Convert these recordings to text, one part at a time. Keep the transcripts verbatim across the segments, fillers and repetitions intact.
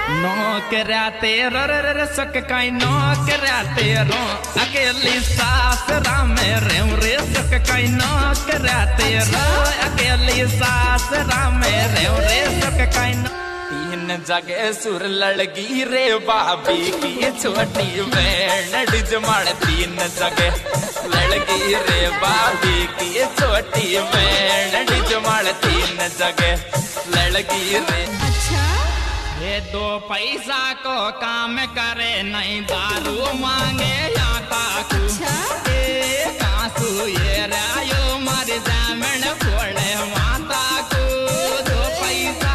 नौकरा तेरो रे रे सक काई नौकरा तेरो अकेली सास रामे रे रे सक काई नौकरा तेरो अकेली सास रामे रे रे सक काई तीन जगह सुर लड़गी रे बाबी की छोटी बहन डिजमाड़ तीन जगह लड़गी रे बाबी की छोटी बहन डिजमाड़ तीन जगह लड़गी रे। अच्छा ये दो पैसा को काम करे नहीं दारू मांगे या काकू कासू ये रायो मर जामन फोड़े माता को दो पैसा।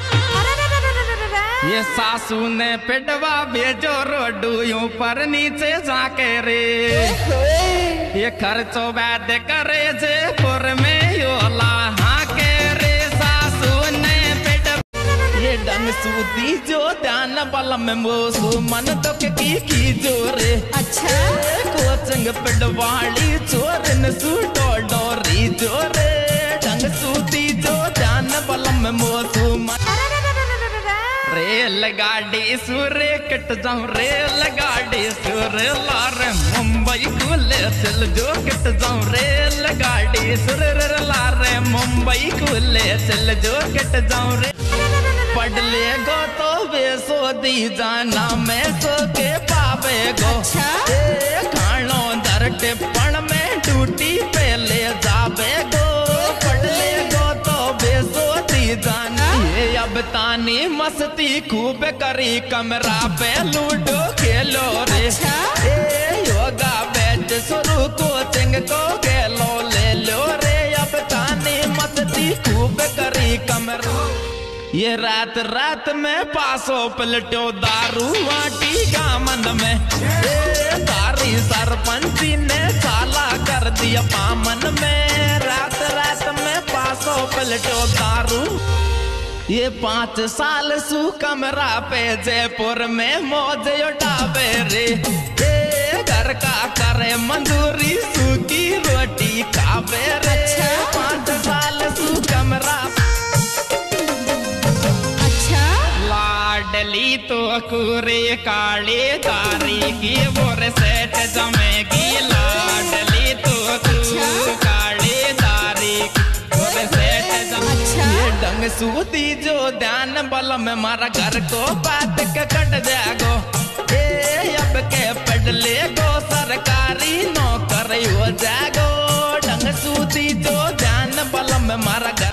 ये सासू ने पिटवा भेजो रोडू यूं पर नीचे जाके रे ये खर्चो वैद करे जे पुर में योला हाँ के रे सासू ने पिटवा ये डंग सूदी जो ध्यान बल में मोसू मन दुख की की जोरे। अच्छा कोचंग पिटवाड़ी चोर न सूटो डोरी जोरे डंग सूदी जो ध्यान बल में मोसू मन रेल गाड़ी सूर्य कट जाऊं रेल गाड़ी सूर्य लार मुंबई खुले चल जो कट जाऊं रेल गाड़ी सूर्य लार मुंबई खुले चल जो कट जाऊं रे पढ़ ले गो तो बेसो दी जाना मैं सो के पावे गो खानो दर टिप्पण में टूटी पहले जावे गो पढ़ ले गो तो बेसो दी जाना अब तानी मस्ती खूब करी कमरा पे लूडो खेलो रे ए योगा बैच शुरू कोचिंग को खेलो ले लो रे अब तानी मस्ती खूब करी कमरा ये रात रात में पासो पलटो दारू वाटी का मन में ए तारी सरपंची ने साला कर दिया पामन में रात रात में पासो पलटो दारू ये पाँच साल सू कमरा पे जयपुर में मौज उठावे रे ए घर का करे मंजूरी सूखी रोटी खावे रे पाँच साल सू कमरा। अच्छा लाडली तो कुरे काले तारी की बोर सेठ जमेगी लाडली तो काले तारी बोर सेठ जमेगी डंग सूती जो ध्यान बल में मारा घर को बात के कट जागो ए अब के पढ़ ले गो सरकारी नौकरी हो जागो डंग सूती जो ध्यान बल में मारा घर।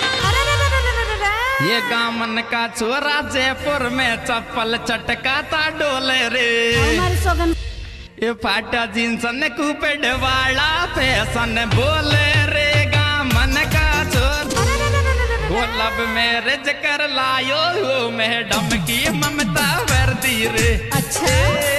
ये गामन का छोरा जयपुर में चप्पल चटका ता डोले रे ये फाटा जींस ने कूपेड वाला फैशन बोले रे गामन का छोरा वो लब मैरिज कर लायो मैडम की ममता वर्दी रे। अच्छा